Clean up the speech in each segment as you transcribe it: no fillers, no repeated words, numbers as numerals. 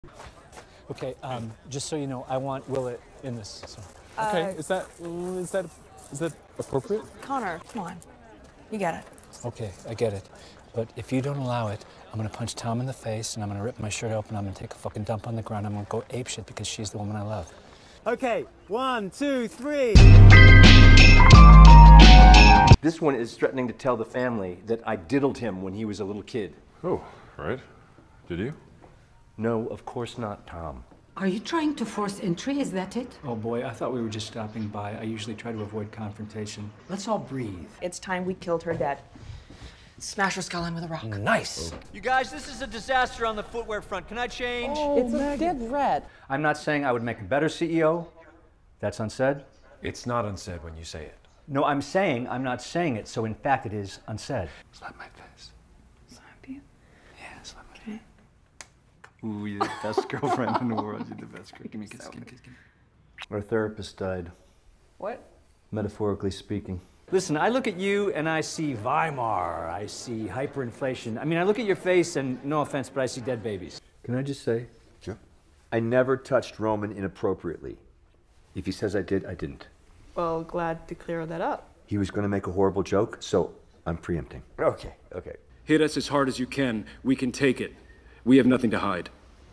Okay, just so you know, I want Willett in this. So. Okay, is that appropriate? Connor, come on. You get it. Okay, I get it. But if you don't allow it, I'm gonna punch Tom in the face and I'm gonna rip my shirt open, I'm gonna take a fucking dump on the ground, I'm gonna go apeshit because she's the woman I love. Okay, 1, 2, 3. This one is threatening to tell the family that I diddled him when he was a little kid. Oh, right. Did you? No, of course not, Tom. Are you trying to force entry? Is that it? Oh boy, I thought we were just stopping by. I usually try to avoid confrontation. Let's all breathe. It's time we killed her dead. Smash her skull in with a rock. Nice. You guys, this is a disaster on the footwear front. Can I change? It's a dead red. I'm not saying I would make a better CEO. That's unsaid. It's not unsaid when you say it. No, I'm saying I'm not saying it, so in fact it is unsaid. Slap my face. Slap you? Yeah, slap my face. Ooh, you're the best girlfriend in the world. You're the best girl. Give me a kiss, give me a kiss. Our therapist died, What? metaphorically speaking. Listen, I look at you and I see Weimar, I see hyperinflation. I mean, I look at your face and, no offense, but I see dead babies. Can I just say? Sure. I never touched Roman inappropriately. If he says I did, I didn't. Well, glad to clear that up. He was going to make a horrible joke, so I'm preempting. Okay. Hit us as hard as you can. We can take it. We have nothing to hide.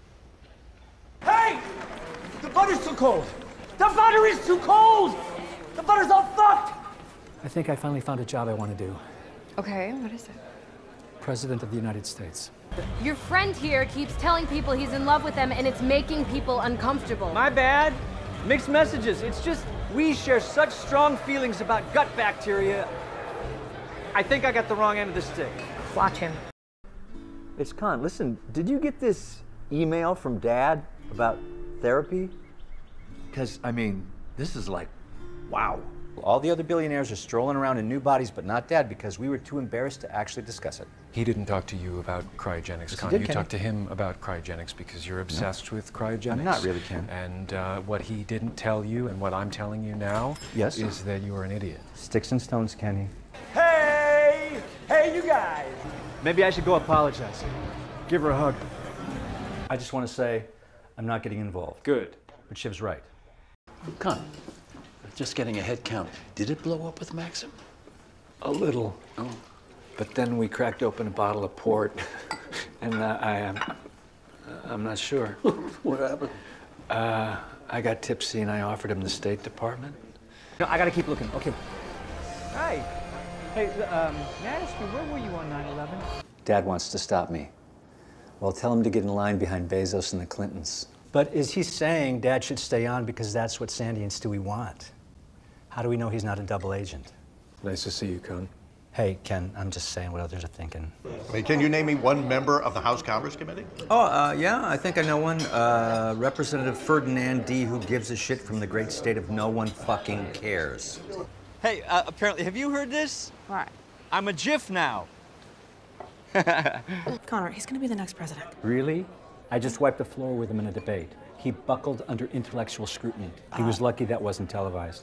Hey! The butter's too cold! The butter is too cold! The butter's all fucked! I think I finally found a job I want to do. Okay, what is it? President of the United States. Your friend here keeps telling people he's in love with them and it's making people uncomfortable. My bad. Mixed messages. It's just we share such strong feelings about gut bacteria. I think I got the wrong end of the stick. Watch him. It's Con, listen, did you get this email from Dad about therapy? Because, I mean, this is like, wow. All the other billionaires are strolling around in new bodies, but not Dad, because we were too embarrassed to actually discuss it. He didn't talk to you about cryogenics, Yes, Con. he did, You Ken. talked to him about cryogenics because you're obsessed with cryogenics. I'm not really, Ken. And what he didn't tell you and what I'm telling you now Yes? is that you are an idiot. Sticks and stones, Kenny. Hey! Hey, you guys! Maybe I should go apologize. Give her a hug. I just want to say, I'm not getting involved. Good. But Shiv's right. Con, just getting a head count. Did it blow up with Maxim? A little. Oh. But then we cracked open a bottle of port, and I'm not sure. What happened? I got tipsy and I offered him the State Department. No, I gotta keep looking. Okay. Hi. Hey, may I ask you, where were you on 9/11? Dad wants to stop me. Well, tell him to get in line behind Bezos and the Clintons. But is he saying Dad should stay on because that's what Sandy and Stewie want? How do we know he's not a double agent? Nice to see you, Con. Hey, Ken, I'm just saying what others are thinking. Hey, can you name me one member of the House Commerce Committee? Oh, yeah, I think I know one. Representative Ferdinand D. Who gives a shit from the great state of no one fucking cares. Hey, apparently, have you heard this? What? I'm a GIF now. Connor, he's gonna be the next president. Really? I just wiped the floor with him in a debate. He buckled under intellectual scrutiny. He was lucky that wasn't televised.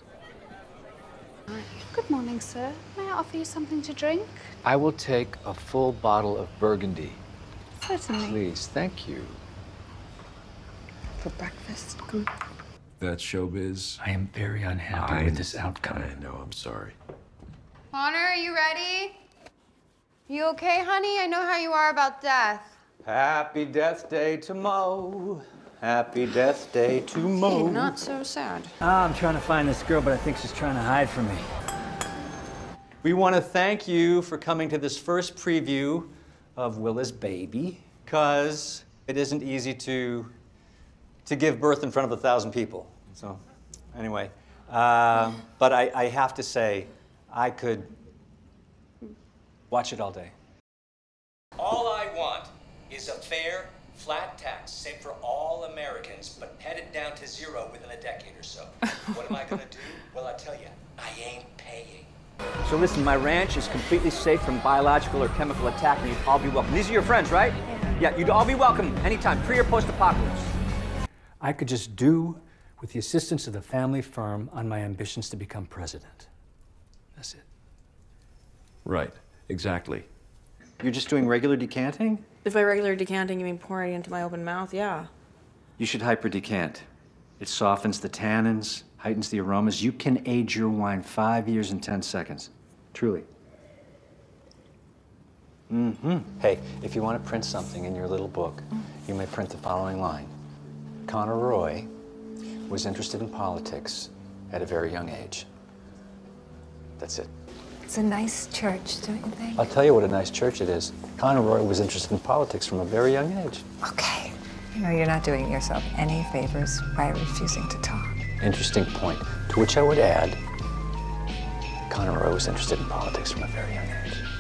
Good morning, sir. May I offer you something to drink? I will take a full bottle of Burgundy. Certainly. Please, thank you. For breakfast. Come on. That's showbiz. I am very unhappy with this outcome. I know, I'm sorry. Connor, are you ready? You okay, honey? I know how you are about death. Happy Death Day to Mo. Happy Death Day to Mo. Hey, not so sad. I'm trying to find this girl, but I think she's trying to hide from me. We want to thank you for coming to this first preview of Willa's baby, because it isn't easy to give birth in front of 1,000 people. So, anyway, but I have to say, I could watch it all day. All I want is a fair, flat tax, same for all Americans, but headed down to zero within a decade or so. What am I gonna do? Well, I tell you, I ain't paying. So listen, my ranch is completely safe from biological or chemical attack, and you'd all be welcome. These are your friends, right? Yeah, you'd all be welcome anytime, pre or post-apocalypse. I could just do with the assistance of the family firm on my ambitions to become president. That's it. Right, exactly. You're just doing regular decanting? If by regular decanting you mean pouring it into my open mouth, yeah. You should hyper-decant. It softens the tannins, heightens the aromas. You can age your wine 5 years and 10 seconds. Truly. Hey, if you want to print something in your little book, you may print the following line. Connor Roy was interested in politics at a very young age. That's it. It's a nice church, don't you think? I'll tell you what a nice church it is. Connor Roy was interested in politics from a very young age. Okay. You know, you're not doing yourself any favors by refusing to talk. Interesting point. To which I would add, Connor Roy was interested in politics from a very young age.